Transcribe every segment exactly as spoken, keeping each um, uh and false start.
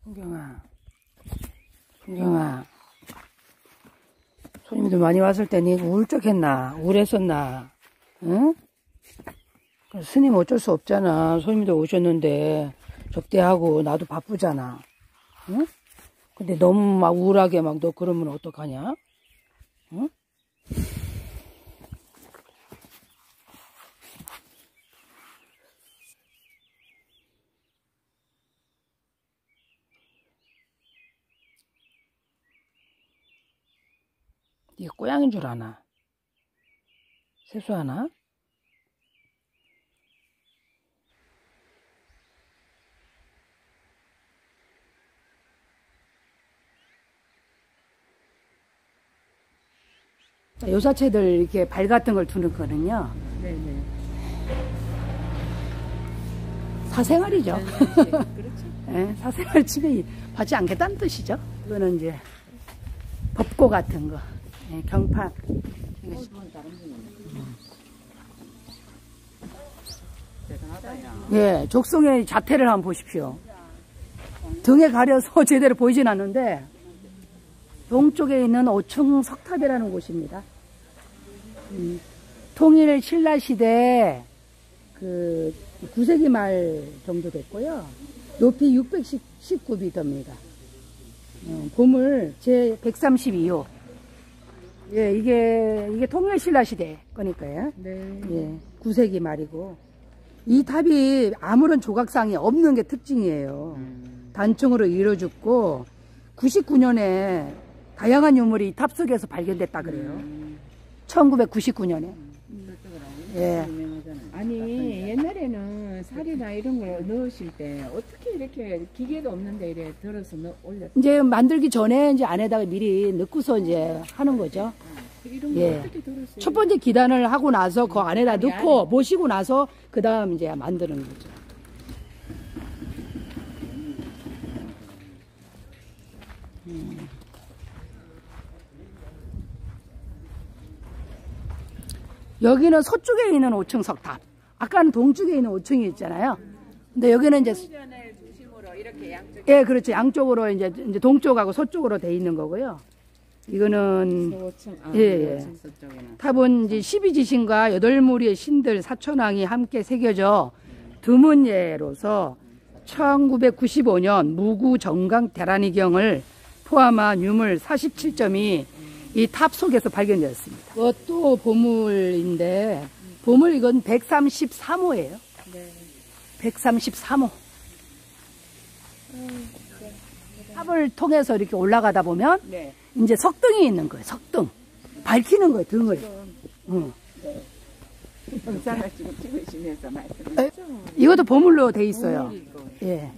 풍경아, 풍경아, 손님들 많이 왔을 때 니가 울적했나? 우울했었나? 응? 스님 어쩔 수 없잖아. 손님들 오셨는데 접대하고 나도 바쁘잖아. 응? 근데 너무 막 우울하게 막 너 그러면 어떡하냐? 응? 네가 고양이인 줄 아나? 세수하나? 요사체들 이렇게 발 같은 걸 두는 거는요. 네네. 사생활이죠. 네, 네. 그렇죠. 네, 사생활 침해 받지 않겠다는 뜻이죠. 이거는 이제 법고 같은 거. 네, 경판. 예, 족성의 자태를 한번 보십시오. 등에 가려서 제대로 보이진 않는데 동쪽에 있는 오층 석탑이라는 곳입니다. 음, 통일 신라 시대 그 구 세기 말 정도 됐고요. 높이 육백십구 미터입니다. 어, 보물 제 백삼십이 호. 예, 이게 이게 통일 신라 시대 거니까요. 네. 예, 구 세기 말이고 이 탑이 아무런 조각상이 없는 게 특징이에요. 음. 단층으로 이루어졌고 구십구 년에 다양한 유물이 이 탑 속에서 발견됐다 그래요. 음. 천구백구십구 년에. 음. 예. 아니 옛날에는 살이나 이런 걸 넣으실 때 어떻게 이렇게 기계도 없는데 이래 들어서 넣, 올렸어요? 이제 만들기 전에 이제 안에다가 미리 넣고서 이제 하는 거죠. 아, 이런 거 예. 어떻게 들었어요? 첫 번째 기단을 하고 나서 그 안에다 아니, 넣고 아니. 모시고 나서 그 다음 이제 만드는 거죠. 음. 여기는 서쪽에 있는 오층 석탑. 아까는 동쪽에 있는 오층이 있잖아요. 근데 여기는 이제 중심으로 이렇게 양쪽에 예, 그렇죠. 양쪽으로 이제 이제 동쪽하고 서쪽으로 돼 있는 거고요. 이거는 서층, 아, 예, 예. 탑은 이제 십이 지신과 여덟 무리의 신들 사천왕이 함께 새겨져 드문 예로서 천구백구십오 년 무구 정강 대란이경을 포함한 유물 사십칠 점이 이 탑 속에서 발견되었습니다. 이것도 보물인데 보물 이건 백삼십삼 호예요. 네. 백삼십삼 호. 음, 네. 탑을 통해서 이렇게 올라가다 보면 네. 이제 석등이 있는 거예요. 석등. 밝히는 거예요. 등을. 응. 네. 영상을 지금 찍으시면서 말씀하시죠. 이것도 보물로 돼 있어요. 예.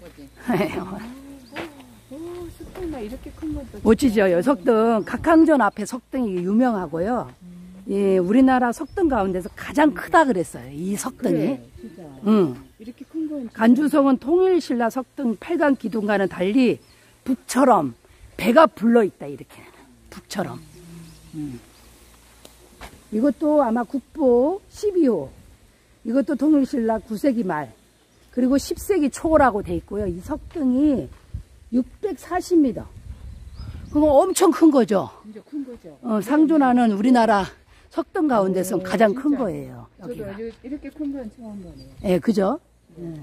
오, 석등만 이렇게 큰 것도 멋지죠. 석등. 각항전 앞에 석등이 유명하고요. 예, 우리나라 석등 가운데서 가장 크다 그랬어요. 이 석등이. 그래, 진짜. 응. 이렇게 큰 건. 간주성은 통일신라 석등 팔 강 기둥과는 달리 북처럼 배가 불러 있다 이렇게. 북처럼. 음. 이것도 아마 국보 십이 호. 이것도 통일신라 구 세기 말. 그리고 십 세기 초라고 돼 있고요. 이 석등이 육백사십 미터. 그거 엄청 큰 거죠. 진짜 큰 거죠. 어, 상존하는 우리나라 석등 가운데서 가장 진짜. 큰 거예요. 여기가. 저도 이렇게 큰 건 처음 보네요. 예, 그죠? 예.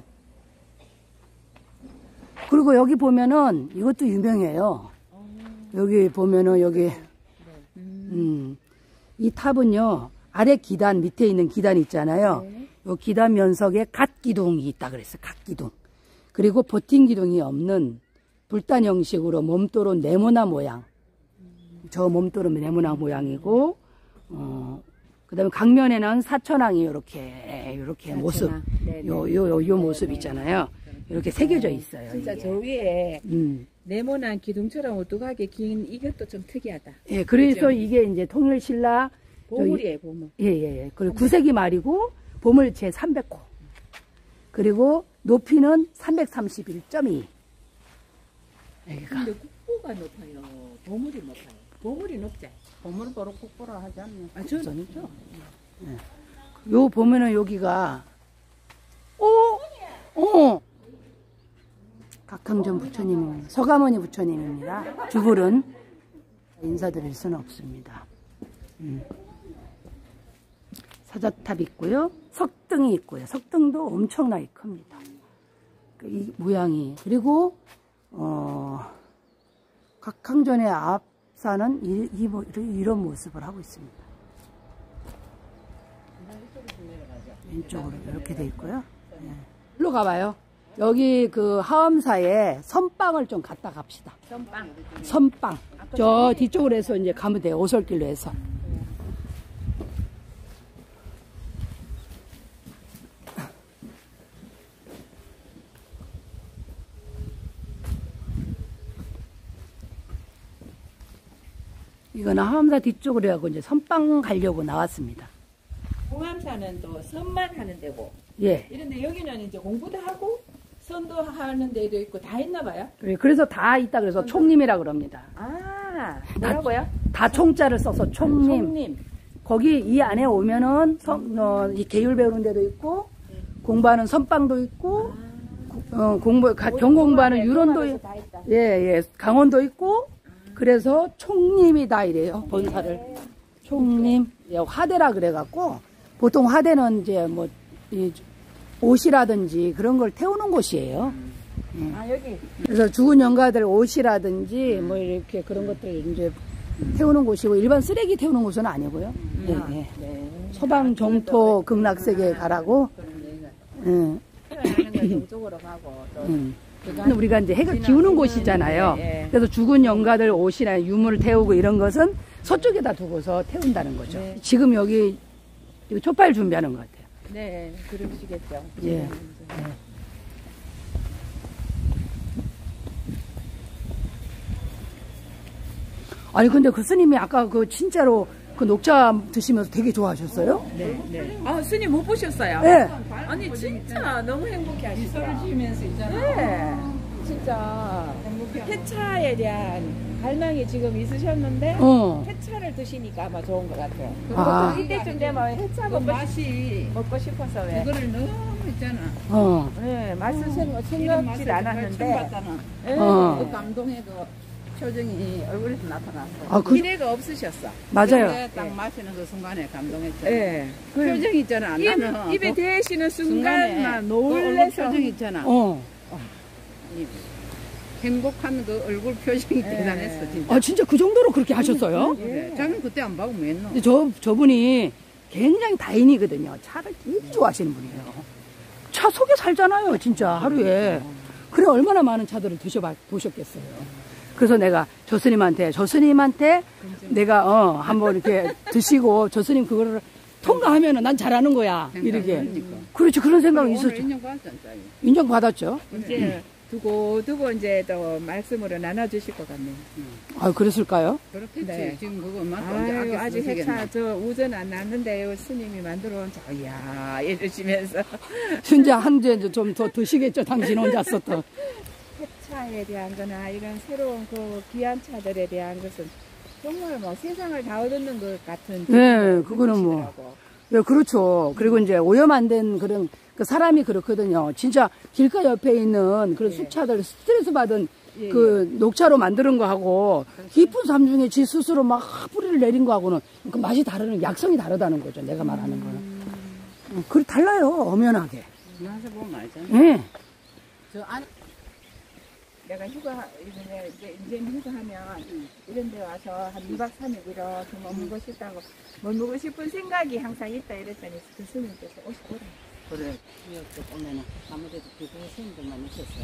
그리고 여기 보면은 이것도 유명해요. 여기 보면은 여기 음, 이 탑은요 아래 기단 밑에 있는 기단 있잖아요. 이 기단 면석에 갓 기둥이 있다 그랬어요. 갓 기둥. 그리고 버틴 기둥이 없는 불단 형식으로 몸도로 네모난 모양. 저 몸도로 네모난 모양이고, 어, 그 다음에 강면에는 사천왕이 이렇게, 이렇게 모습, 요, 요, 요, 요 모습 있잖아요. 이렇게 새겨져 있어요. 진짜 이게. 저 위에 음. 네모난 기둥처럼 오뚝하게 긴 이것도 좀 특이하다. 예, 그래서 그렇죠? 이게 이제 통일신라 보물이에요, 보물. 예, 예, 예. 그리고 구 세기 말이고 보물 제삼백 호. 그리고 높이는 삼백삼십일 점 이. 여기가. 근데 국보가 높아요. 보물이 높아요. 보물이 높지. 보물 보러 국보라 하지 않나? 아, 저 전이죠. 예. 요 보면은 여기가 오, 어, 박항전 부처님입니다. 서가모니 부처님입니다. 두 분은 인사드릴 수는 없습니다. 음. 사자탑 있고요. 석등이 있고요. 석등도 엄청나게 큽니다. 이 모양이. 그리고 어, 박항전의 앞사는 이, 이, 이런 모습을 하고 있습니다. 왼쪽으로 이렇게 돼 있고요. 네. 일로 가봐요. 여기 그 하엄사에 선빵을 좀 갔다 갑시다. 선빵. 선빵. 저 뒤쪽으로 해서 이제 가면 돼요. 오솔길로 해서. 이거는 하엄사 뒤쪽으로 하고 이제 선빵 가려고 나왔습니다. 공암사는 또 선만 하는 데고. 예. 이런데 여기는 이제 공부도 하고 선도 하는 데도 있고 다 있나 봐요. 그래서 다 있다 그래서 총림이라 그럽니다. 아, 뭐라고요? 다 총자를 써서 총림. 총림. 거기 이 안에 오면은 선, 어, 이 계율 배우는 데도 있고 네. 공부하는 선빵도 있고 어, 공부 가, 경공부하는 유론도 있, 예, 예, 강원도 있고 그래서 총림이 다 이래요. 본사를 총림. 예, 화대라 그래갖고 보통 화대는 이제 뭐 이, 옷이라든지 그런 걸 태우는 곳이에요. 예. 아, 여기. 그래서 죽은 영가들 옷이라든지 뭐 이렇게 그런 것들 이제 태우는 곳이고 일반 쓰레기 태우는 곳은 아니고요. 음. 예, 예. 네. 서방 정토 극락세계 가라고. 예. 태어나는 건 동쪽으로 가고 또 음. 우리가 이제 해가 기우는 곳이잖아요. 예, 예. 그래서 죽은 영가들 옷이나 유물을 태우고 이런 것은 서쪽에다 두고서 태운다는 거죠. 네. 지금 여기 촛발 준비하는 것 같아요. 네, 그러시겠죠. 예. 예. 아니 근데 그 스님이 아까 그 진짜로 그 녹차 드시면서 되게 좋아하셨어요? 네, 네. 아, 스님 못 보셨어요? 네. 아니, 진짜 너무 행복해 하시더라. 미소를 지으면서 있잖아. 네. 진짜 폐차에 대한 갈망이 지금 있으셨는데 어. 폐차를 드시니까 아마 좋은 것 같아요. 아. 이때쯤 되면 회차 그 먹고, 맛이 먹고 싶어서 왜? 그거를 너무 있잖아. 어. 네, 맛을 생각, 이런 맛을 생각지 처음 않았는데 봤다나. 네. 어. 그 감동의 그 표정이 얼굴에서 나타났어. 아, 그, 기대가 없으셨어. 맞아요. 근데 딱 마시는 그 순간에 감동했잖아. 네. 그 표정 있잖아. 입, 나는 입에 그 대시는 순간에 순간만 그 얼굴 놀래서 표정 있잖아. 어. 이 행복한 그 얼굴 표정이 네. 대단했어 진짜. 아, 진짜 그 정도로 그렇게 하셨어요? 그래. 자기는 그때 안 봐고 뭐 했노? 근데 저, 저분이 굉장히 다인이거든요. 차를 되게 좋아하시는 분이에요. 차 속에 살잖아요, 진짜, 하루에. 그래, 얼마나 많은 차들을 드셔봐, 보셨겠어요. 그래서 내가 저 스님한테, 저 스님한테 내가, 어, 한번 이렇게 드시고, 저 스님 그거를 통과하면은 난 잘하는 거야. 이렇게. 그렇지, 그런 생각이 오늘 있었죠. 인정받았잖아. 인정받았죠. 이제 두고 두고 이제 또 말씀으로 나눠주실 것 같네요. 아, 그랬을까요? 그렇겠지. 네. 지금 그것만 또 아유, 이제 아직 회차 저 우전 안 났는데요. 스님이 만들어 온 저, 이야 이러시면서 진짜 한잔 좀 더 드시겠죠. 당신 혼자서 또. 회차에 대한 거나 이런 새로운 그 귀한 차들에 대한 것은 정말 뭐 세상을 다 얻는 것 같은. 네, 그거는 뭐. 느끼시더라고. 네, 그렇죠. 그리고 이제 오염 안 된 그런 그 사람이 그렇거든요. 진짜 길가 옆에 있는 그런 예. 수차들 스트레스 받은 예, 그 녹차로 만드는 거하고 깊은 삶 중에 지 스스로 막 뿌리를 내린 거하고는 그 맛이 다르는 약성이 다르다는 거죠. 내가 말하는 거는. 음, 그 달라요. 엄연하게. 나서 보면 알잖아. 예. 저 안, 내가 휴가 이제 이제 이제 휴가하면 이런 데 와서 한 이 박 삼 일 이렇게 머물고 싶다고 머물고 싶은 생각이 항상 있다 이랬더니 그 스님께서 오시더라. 그래. 이렇게 보면은 아무래도 그 선생님들만 있었어.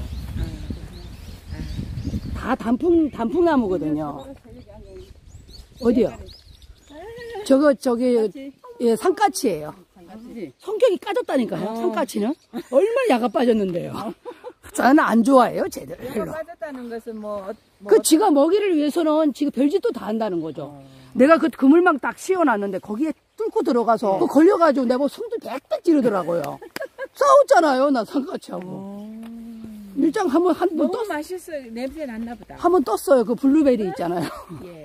다 단풍, 단풍나무거든요. 어디요? 저거, 저기, 예, 산까치예요. 상가지. 성격이 까졌다니까요. 산까치는. 얼마나 야가 빠졌는데요. 저는 안 좋아해요, 쟤들. 내가 별로. 빠졌다는 것은 뭐, 어- 뭐 그 지가 먹이를 위해서는 지가 별짓도 다 한다는 거죠. 내가 그 그물망 딱 씌워놨는데 거기에 뚫고 들어가서 그 걸려가지고 내가 숨도 빽빽 지르더라고요. 싸웠잖아요, 나 산까치하고. 일장 한번 한 번 너무 떴, 맛있어 냄새 났나 보다. 한 번 떴어요. 그 블루베리 있잖아요. 예.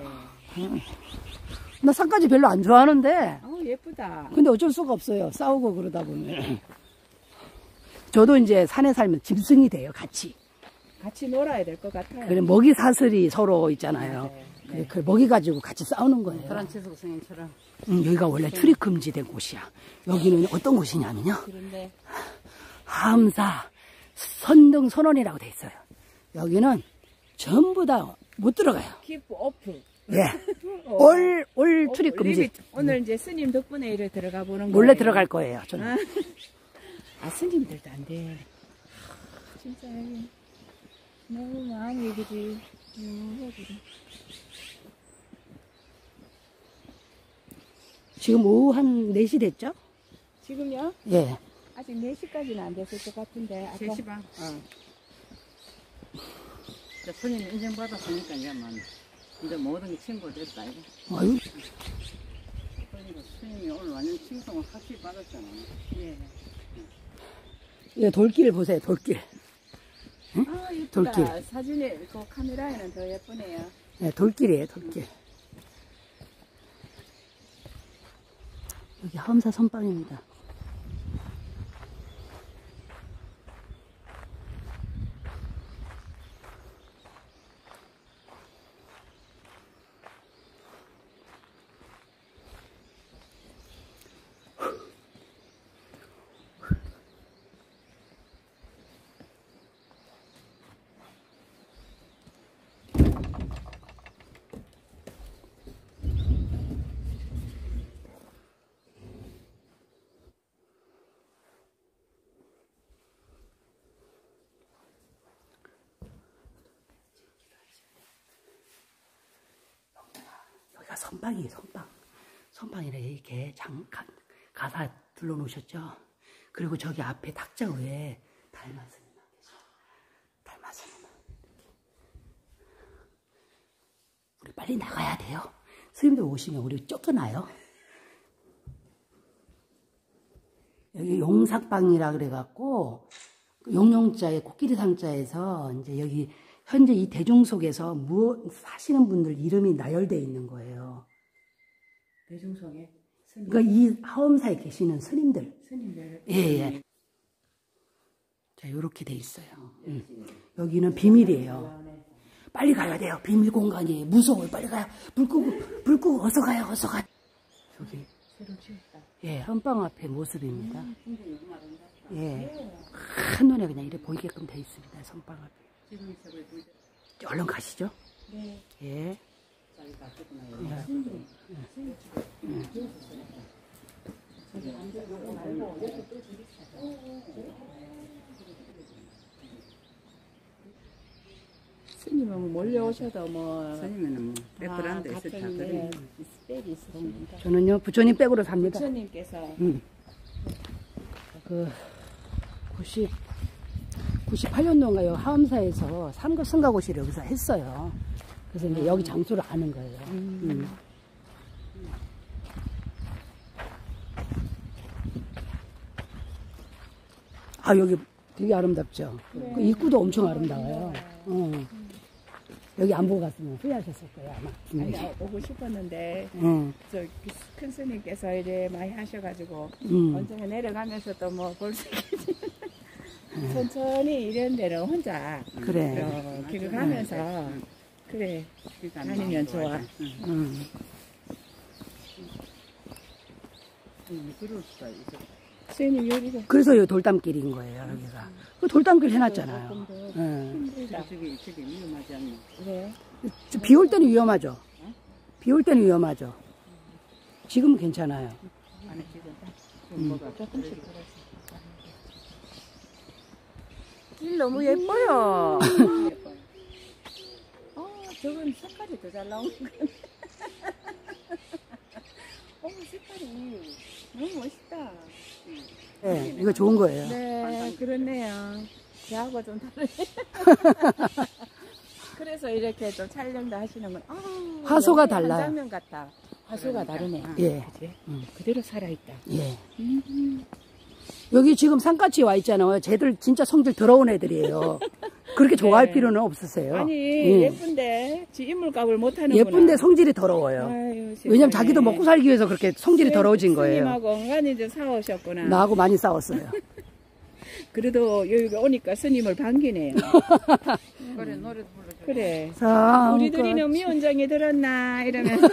나 산까지 별로 안 좋아하는데. 어 예쁘다. 근데 어쩔 수가 없어요. 싸우고 그러다 보면. 저도 이제 산에 살면 짐승이 돼요, 같이. 같이 놀아야 될 것 같아요. 그래, 먹이 사슬이 서로 있잖아요. 네, 그래, 네. 그 먹이 가지고 같이 싸우는 거예요. 프란치스코 스님처럼. 음, 여기가 원래 출입 금지된 곳이야. 여기는 어떤 곳이냐면요. 그런데 하암사 선등 선원이라고 돼 있어요. 여기는 전부 다 못 들어가요. 킵 오프. 예. 올, 올 출입 금지. 리밋. 오늘 이제 스님 덕분에 이래 들어가 보는 거예요. 몰래 들어갈 거예요, 저는. 아, 아 스님들도 안 돼. 진짜 너무 마음이 그지. 음, 지금 오후 한 네 시 됐죠? 지금요? 예. 아직 네 시까지는 안 됐을 것 같은데. 아까 세 시 반. 어. 이제 스님 인정받았으니까 이제 뭐 이제 모든 게 친구됐다 이거. 아유, 그러니까 스님이 오늘 완전 칭송을 확실히 받았잖아. 예. 예, 돌길 보세요, 돌길. 아, 예쁘다. 돌길. 사진에 그 카메라에는 더 예쁘네요. 예, 돌길이에요, 돌길. 여기 하암사 선방입니다. 여기가 선방이에요, 선방. 선방이라 이렇게 잠깐 가사 둘러놓으셨죠? 그리고 저기 앞에 탁자 위에 달마 스님만 계셔. 달마 스님만. 우리 빨리 나가야 돼요. 스님들 오시면 우리 쫓겨나요. 여기 용삭방이라 그래갖고 용용자에 코끼리 상자에서 이제 여기 현재 이 대중 속에서 무엇 사시는 분들 이름이 나열되어 있는 거예요. 대중성에 스님. 그러니까 이 하엄사에 계시는 스님들. 스님들. 예, 예. 자, 요렇게 돼 있어요. 음. 여기는 비밀이에요. 빨리 가야 돼요. 비밀 공간이에요. 무서워요. 빨리 가요. 불 끄고, 불 끄고 어서 가요. 어서 가. 저기. 새로 지었다. 예, 헌방 앞에 모습입니다. 음, 예. 한눈에 그냥 이래 보이게끔 돼 있습니다. 선방 앞에. 지금 이 세상에 불 얼른 가시죠. 네. 예. 자기 바꾸구나. 스님은 몰려오셔도 뭐 스님은 뭐 다 백그라운드 있을 같은 다 게 그래. 스펙이 있으십니다. 저는요, 부처님 백으로 삽니다. 부처님께서 음. 그, 구십, 구십팔 년도인가요? 하암사에서 삼급 승가고시를 여기서 했어요. 그래서 이제 여기 장소를 아는 거예요. 음. 아, 여기 되게 아름답죠? 네. 그 입구도 엄청 아름다워요. 어. 여기 안 보고 갔으면 후회하셨을 거예요, 아마. 아니, 오고 싶었는데 응. 저 큰 스님께서 이제 많이 하셔가지고 음. 언젠가 내려가면서 또 뭐 볼 수 있겠지. 천천히 이런 데는 혼자 그래. 이렇게 가면서 그래 다니면 좋아. 음. 그럴 수가 있어. 스님 여기가 그래서 여기 돌담길인 거예요, 여기가. 그 돌담길 해놨잖아요. 조금 더 응. 힘들다. 저기 저기 위험하지 않나? 그래. 비 올 때는 위험하죠. 비 올 때는 위험하죠. 지금은 괜찮아요. 안에 지금 음. 뭐가 조금씩 걸어서. 길 너무 예뻐요. 예뻐요. 어, 저건 색깔이 더 잘 나오는 거네. 어, 색깔이 너무 멋있다. 네, 이거 좋은 거예요. 네, 그렇네요. 저하고 좀 다르네. 그래서 이렇게 좀 촬영도 하시는구나. 아, 화소가 여기 달라요. 한 장면 같다. 화소가 다르네. 예. 그치? 음. 그대로 살아있다. 예. 음. 여기 지금 산까치 와 있잖아요. 쟤들 진짜 성질 더러운 애들이에요. 그렇게 좋아할 네. 필요는 없으세요. 아니, 예. 예쁜데, 지 인물값을 못하는구나. 예쁜데 성질이 더러워요. 아유, 왜냐면 세상에. 자기도 먹고 살기 위해서 그렇게 성질이 더러워진 거예요. 스님하고 엉간이들 싸우셨구나. 나하고 많이 싸웠어요. 그래도 여기 오니까 스님을 반기네요. 그래 노래도 불러줘. 그래. 자, 우리들이는 미원장에 들었나 이러면서.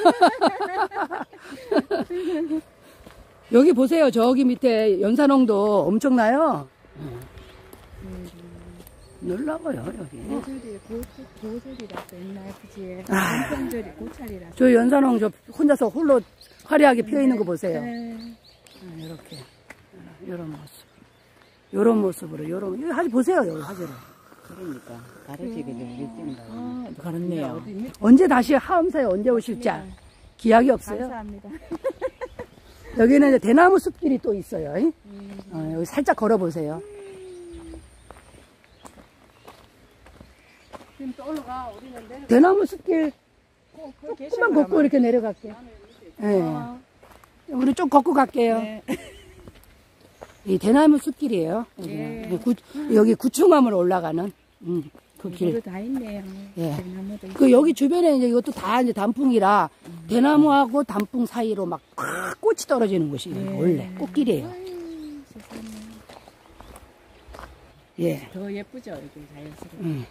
여기 보세요. 저기 밑에 연산홍도 엄청나요. 음. 놀라워요 여기. 고절이 고절이라서 옛날 그지. 아. 공평절이 고찰이라서. 저 연산홍 저 혼자서 홀로 화려하게 피어 있는 거 보세요. 네. 이렇게 이런 모습, 이런 모습으로 이런 여기 하지 보세요 여기 화질을. 그러니까 다르지 그냥 느낀다. 아, 그렇네요. 언제 다시 하엄사에 언제 오실지 기약이 없어요. 감사합니다. 여기는 이제 대나무 숲길이 또 있어요. 음. 어, 여기 살짝 걸어보세요. 지금 또 올라가 우리는 내려. 대나무 숲길 어, 조금만 걷고 이렇게 내려갈게요. 네. 우리 좀 걷고 갈게요. 네. 이 대나무 숲길이에요. 네. 여기, 구, 여기 구충암으로 올라가는 음, 그 길. 이거 다 있네요. 예. 대나무도 있고. 그 여기 주변에 이제 이것도 다 이제 단풍이라 음. 대나무하고 단풍 사이로 막 꽉 꽃이 떨어지는 곳이에요. 네. 원래 꽃길이에요. 아유, 세상에. 예. 더 예쁘죠, 여기 자연스럽게. 음.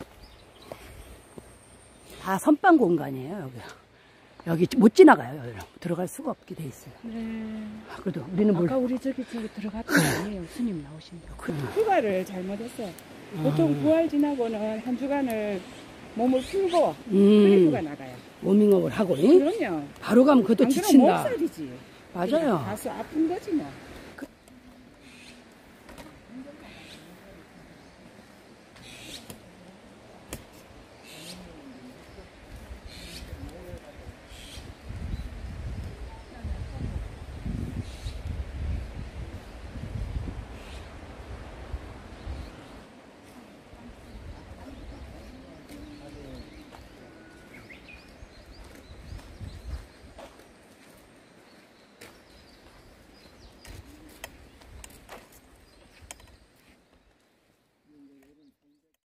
다 선방 공간이에요, 여기. 여기 못 지나가요, 여기. 들어갈 수가 없게 돼 있어요. 네. 그래도 우리는 뭘. 아까 우리 저기 저기 들어갔던 거 아니에요. 스님 나오신다. 그, 휴가를 잘못했어요. 보통 부활 지나고는 한 주간을 몸을 풀고 그래 휴가 음, 나가요. 워밍업을 하고, 잉? 그럼요. 바로 가면 그것도 안 그러면 지친다. 몸살이지. 맞아요. 가서 아픈 거지 뭐.